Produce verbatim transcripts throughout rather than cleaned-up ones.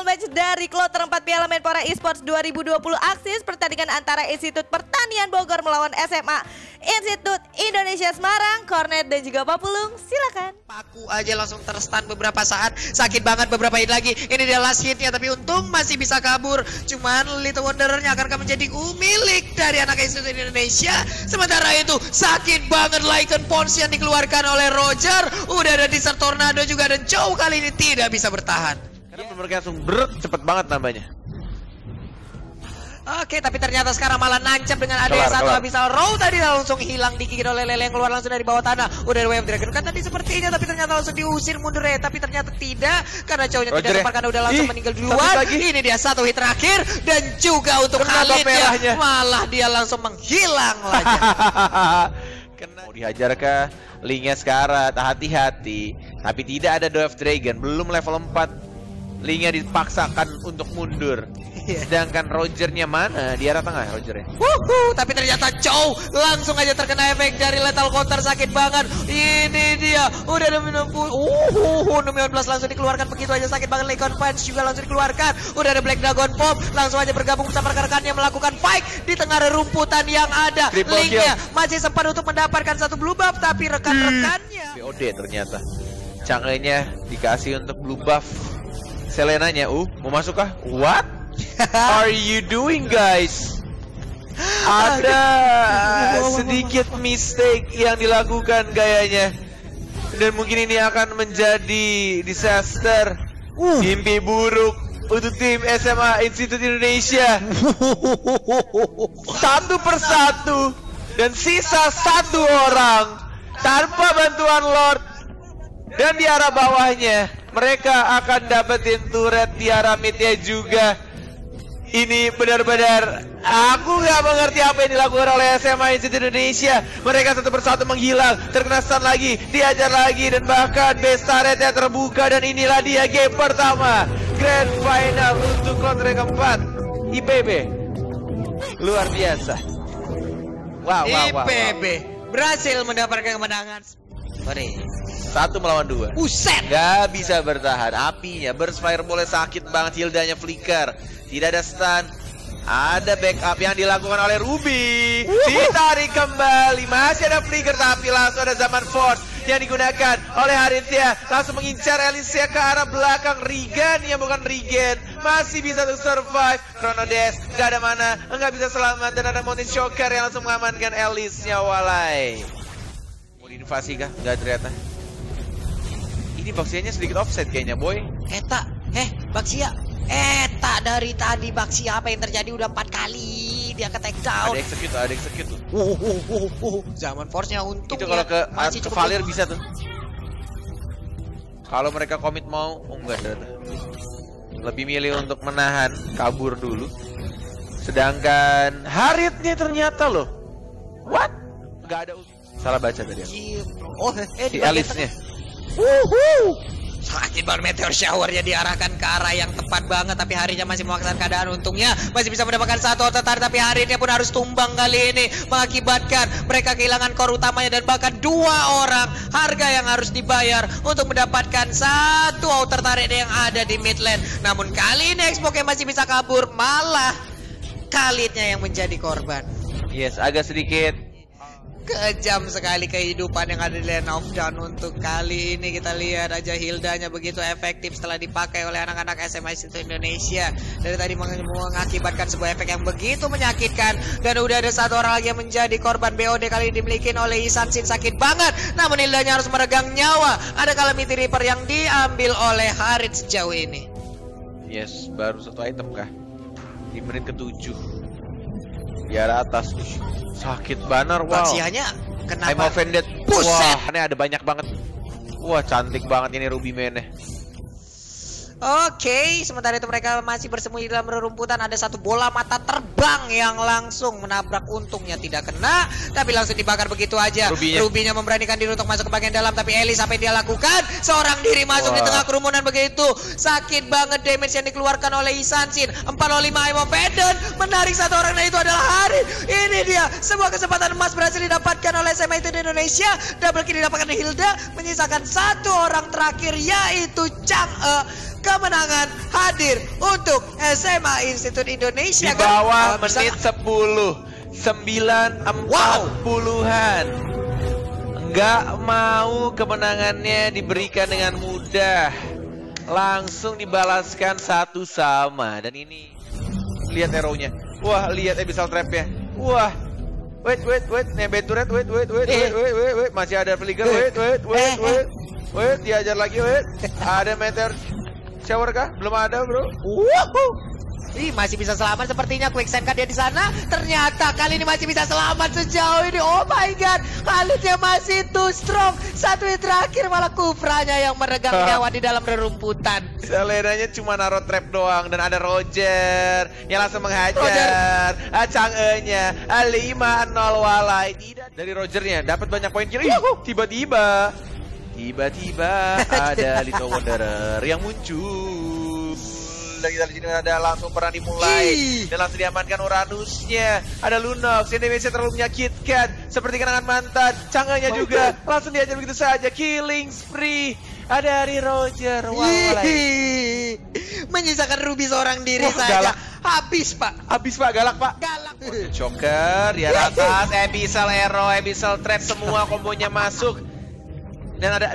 match dari kloter empat Piala Menpora Esports dua ribu dua puluh Aksis, pertandingan antara Institut Pertanian Bogor melawan S M A Institut Indonesia Semarang. Cornet dan juga Papulung, silakan. Paku aja langsung terstun beberapa saat, sakit banget beberapa hit lagi. Ini dia last hitnya, tapi untung masih bisa kabur. Cuman Little Wanderer-nya akan menjadi milik dari anak Institut Indonesia. Sementara itu sakit banget Lycan Pons yang dikeluarkan oleh Roger. Udah ada Desert Tornado juga, dan Chow kali ini tidak bisa bertahan. Karena mereka langsung berat, cepet banget nambahnya. Oke, tapi ternyata sekarang malah nancap dengan ada yang satu Abyssal Row tadi langsung hilang, digigit oleh Lele yang keluar langsung dari bawah tanah. Udah ada Wave Dragon kan tadi sepertinya, tapi ternyata langsung diusir mundur ya. Tapi ternyata tidak, karena Chow-nya tidak sempat, karena udah langsung Ih, meninggal duluan. Ini dia satu hit terakhir, dan juga untuk Khalid ya, malah dia langsung menghilang lagi. Kena. Mau dihajar kah? Linknya sekarang, hati-hati. Tapi tidak ada Wave Dragon, belum level empat. Linknya dipaksakan untuk mundur. Sedangkan Rogernya mana? Di arah tengah Rogernya. Wuhu, tapi ternyata Chow langsung aja terkena efek dari lethal counter, sakit banget. Ini dia, udah ada enam puluh. Uhuh, enam belas langsung dikeluarkan begitu aja, sakit banget. Lycan Punch juga langsung dikeluarkan. Udah ada Black Dragon Pop, langsung aja bergabung bersama rekan-rekannya melakukan fight di tengah rerumputan yang ada. Linknya masih sempat untuk mendapatkan satu blue buff, tapi rekan-rekannya B O D ternyata. Chang'e-nya dikasih untuk blue buff. Selenanya, uh, mau masuk kah? What are you doing guys? Ada sedikit mistake yang dilakukan gayanya, dan mungkin ini akan menjadi disaster, mimpi buruk untuk tim S M A Institut Indonesia. Satu persatu, dan sisa satu orang tanpa bantuan Lord. Dan di arah bawahnya mereka akan dapetin turret di arah midnya juga. Ini benar-benar aku nggak mengerti apa yang dilakukan oleh S M A Institut Indonesia. Mereka satu persatu menghilang, terkena stun lagi, diajar lagi, dan bahkan base turretnya terbuka. Dan inilah dia game pertama Grand Final untuk kloter yang keempat I P B. Luar biasa. Wow, wow, wow, wow. I P B berhasil mendapatkan kemenangan. Sorry. Satu melawan dua. Buset. Gak bisa bertahan. Apinya, burst fireball-nya sakit banget. Hildanya flicker. Tidak ada stun. Ada backup yang dilakukan oleh Ruby. Ditarik kembali. Masih ada flicker, tapi langsung ada Zaman Force yang digunakan oleh Harintia. Langsung mengincar Alicia ke arah belakang. Regen yang bukan Regen. Masih bisa untuk survive. Chrono Dash gak ada mana, nggak bisa selamat. Dan ada Mountain Shocker yang langsung mengamankan Alice-nya. Walai. Mau diinvasi kah? Gak ternyata. Ini Baxia-nya sedikit offset kayaknya, boy. Eta, eh, Baxia. Eta dari tadi Baxia apa yang terjadi, udah empat kali dia ke take down. Ada execute, ada execute tuh. Uh, uh, uh, uh. Zaman Force-nya untung. Itu kalau ke masih ke Valir bisa tuh. Kalau mereka komit mau, oh enggak ada. Lebih milih untuk menahan, kabur dulu. Sedangkan Haritnya ternyata loh. What? Gak ada. Salah baca tadi. Oh, eh si Alice-nya. Wuhu, sakit banget. Meteor shower-nya diarahkan ke arah yang tepat banget, tapi Harinya masih memaksakan keadaan. Untungnya masih bisa mendapatkan satu otot, tapi Harinya pun harus tumbang kali ini, mengakibatkan mereka kehilangan core utamanya, dan bahkan dua orang harga yang harus dibayar untuk mendapatkan satu outer turret yang ada di mid lane. Namun kali ini Xbox masih bisa kabur, malah Khalidnya yang menjadi korban. Yes, agak sedikit kejam sekali kehidupan yang ada di lane of down untuk kali ini. Kita lihat aja Hildanya begitu efektif setelah dipakai oleh anak-anak S M A Institut Indonesia. Dari tadi mengakibatkan sebuah efek yang begitu menyakitkan. Dan udah ada satu orang lagi yang menjadi korban. B O D kali ini dimiliki oleh Isansin, sakit banget. Namun Hildanya harus meregang nyawa. Ada Calamity Reaper yang diambil oleh Harit sejauh ini. Yes, baru satu item kah? Di menit ketujuh. Di arah atas. Sakit banner, wow. Baxianya kenapa? I'm offended. Wah, ini ada banyak banget. Wah, cantik banget ini Ruby mainnya. Oke, sementara itu mereka masih bersembunyi dalam rerumputan. Ada satu bola mata terbang yang langsung menabrak, untungnya tidak kena, tapi langsung dibakar begitu aja. Ruby-nya, Ruby-nya memberanikan diri untuk masuk ke bagian dalam, tapi Elise apa yang dia lakukan? Seorang diri masuk Wah. di tengah kerumunan begitu. Sakit banget damage yang dikeluarkan oleh Isansin. empat nol lima I'm offended, menarik satu orang, dan itu adalah Harit. Ini dia, sebuah kesempatan emas berhasil didapatkan oleh S M A Institut Indonesia. Double kill didapatkan Hilda, menyisakan satu orang terakhir, yaitu Chang'e. kemenangan hadir untuk S M A Institut Indonesia. Di bawah kan? menit sepuluh, sembilan empat puluhan. Nggak mau kemenangannya diberikan dengan mudah. Langsung dibalaskan satu sama. Dan ini lihat arrow-nya. Wah, lihat abyssal trap-nya. Wah. Wait, wait, wait. Nebe turret, wait, wait, wait, wait, wait, wait, wait. Masih ada flicker, wait, wait, wait, wait. Wait, diajar lagi, wait. Ada meteor shower kah? Belum ada, bro. Woohoo. Ih, masih bisa selamat sepertinya. Quicksand kan dia di sana. Ternyata kali ini masih bisa selamat sejauh ini. Oh my god, Khalidnya masih too strong. Satu hit terakhir malah Kufranya yang meregang nyawa di dalam rerumputan. Selenanya cuma naruh trap doang. Dan ada Roger yang langsung menghajar. Ah, Chang'e-nya ah, lima nol walai. Tidak dari Rogernya dapat banyak poin kill. Ih, tiba-tiba Tiba-tiba ada Little Wanderer yang muncul. Dan kita di sini ada langsung perang dimulai. Ih. Dan langsung diamankan Uranusnya. Ada Lunox yang damage-nya terlalu menyakitkan. Seperti kenangan mantan. Chang'e-nya juga langsung diajar begitu saja. Killing spree. Ada dari Roger. Wow, menyisakan Ruby seorang diri Wah, saja. galak. Habis pak. Habis pak, galak pak. Galak. Joker di atas. Abyssal arrow, Abyssal trap, semua kombonya masuk. Dan ada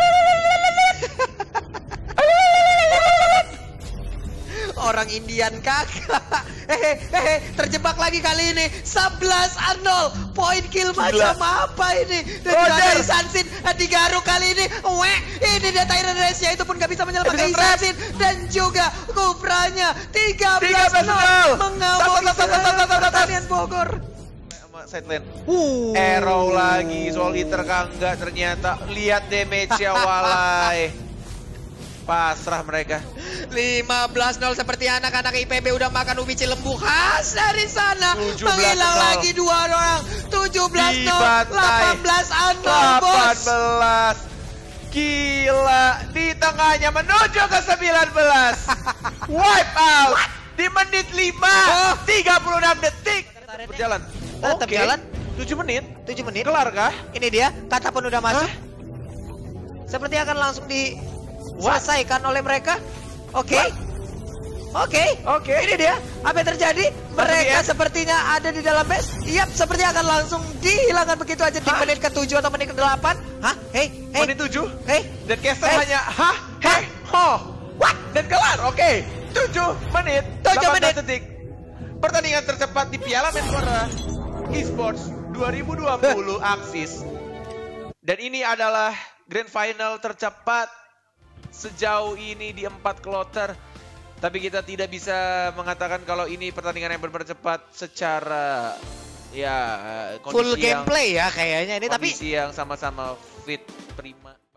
orang Indian kakak. Hehe, hehe, terjebak lagi kali ini. sebelas nol. Poin kill macam apa ini? Dan Roger. Isansin digaruk kali ini. Weh, ini dia Tyrant Race-nya itu pun gak bisa menyelamatkan Isansin. Dan juga Kufranya tiga belas nol. Mengamuk pertanian Bogor. Sideline. Uh. Arrow lagi, Soul Eater kagak ternyata. Lihat damage-nya walai. Pasrah mereka. lima belas nol seperti anak-anak I P B udah makan ubi cilembu khas dari sana. tujuh belas Menghilang nol. lagi dua orang. tujuh belas nol. Dibantai. delapan belas nol bos. delapan belas. Gila, di tengahnya menuju ke sembilan belas. Wipe out. Di menit lima. Oh. tiga puluh enam detik. Berjalan. Tetap Oke. jalan. tujuh menit. tujuh menit. Kelar kah? Ini dia, kata pun udah masuk. Hah? Seperti akan langsung diselesaikan oleh mereka. Oke. What? Oke. Oke. Ini dia. Apa yang terjadi? Mereka dia. sepertinya ada di dalam base. Yap, seperti akan langsung dihilangkan begitu aja di Hah? menit ke tujuh atau menit ke delapan. Hah? Hei, hei. Menit tujuh. Hei. Dan caster Hey. hanya hah, heh, ho. What? Dan kelar. Oke. tujuh menit. tujuh delapan belas menit. detik. Pertandingan tercepat di Piala Menpora Esports dua ribu dua puluh Axis. Dan ini adalah grand final tercepat sejauh ini di empat kloter. Tapi kita tidak bisa mengatakan kalau ini pertandingan yang berpercepat secara ya kondisi Full yang, gameplay ya kayaknya ini tapi kondisi yang sama-sama fit prima.